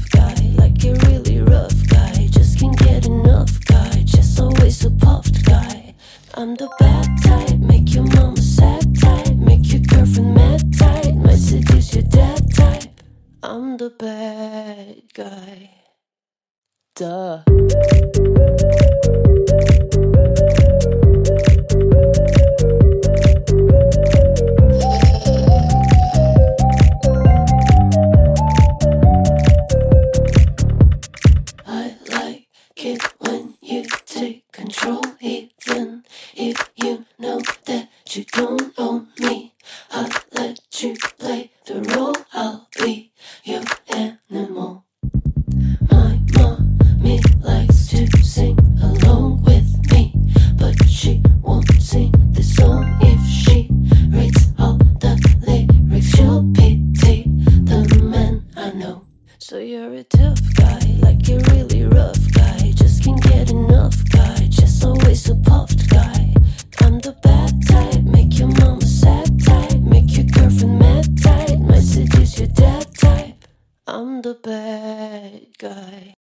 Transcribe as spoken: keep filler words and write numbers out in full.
guy, like a really rough guy. Just can't get enough guy, just always a puffed guy. I'm the bad type, make your mama sad type, make your girlfriend mad tight, might seduce your dad type. I'm the bad guy. Duh. I like it when you take control, even if you know that you don't own me. I'll let you play the role, I'll be your animal. My mommy likes to sing along with me, but she won't sing this song if she reads all the lyrics. She'll pity the man I know. So you're a tough guy, like a really rough guy. Just can't get enough guy, just always a puffed guy. I'm the bad type, make your mama sad type, make your girlfriend mad tight, might seduce your dad type. I'm the bad guy.